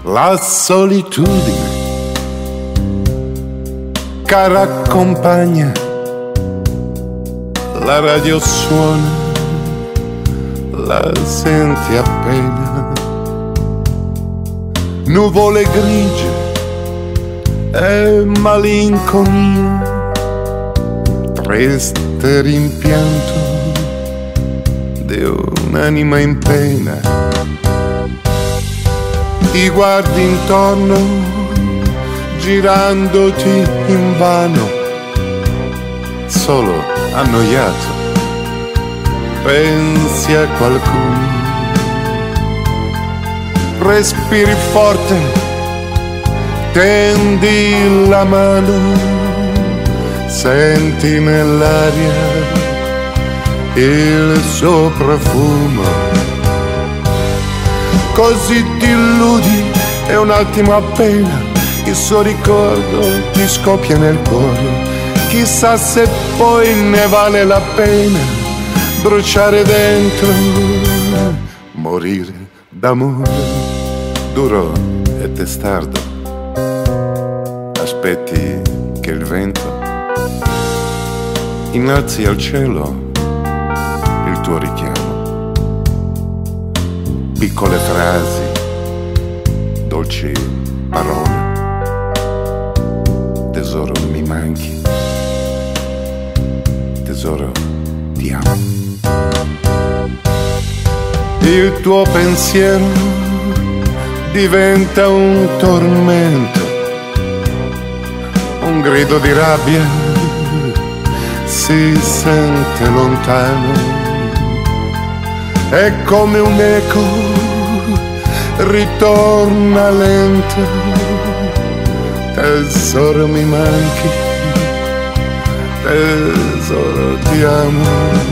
La solitudine, cara compagna, la radio suona, la senti appena. Nuvole grigie e malinconia, triste rimpianto di un'anima in pena. Ti guardi intorno, girandoti invano, solo annoiato, pensi a qualcuno. Respiri forte, tendi la mano, senti nell'aria il suo profumo. Così ti illudi e un attimo appena il suo ricordo ti scoppia nel cuore. Chissà se poi ne vale la pena bruciare dentro, morire d'amore. Duro e testardo, aspetti che il vento innalzi al cielo il tuo richiamo. Piccole frasi, dolci parole, tesoro mi manchi, tesoro ti amo. Il tuo pensiero diventa un tormento, un grido di rabbia si sente lontano. È come un eco, ritorna lento, tesoro mi manchi, tesoro ti amo.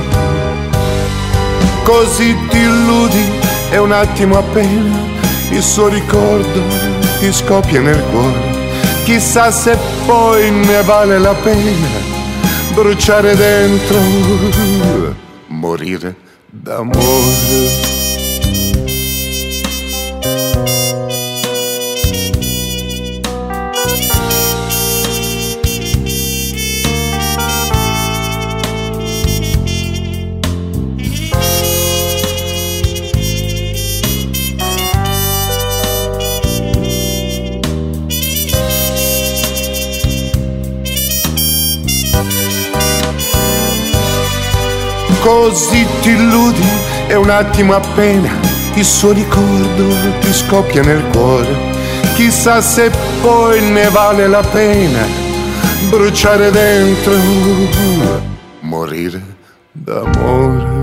Così ti illudi e un attimo appena il suo ricordo ti scoppia nel cuore. Chissà se poi ne vale la pena bruciare dentro, morire d'amore. Così ti illudi e un attimo appena il suo ricordo ti scoppia nel cuore. Chissà se poi ne vale la pena bruciare dentro, morire d'amore.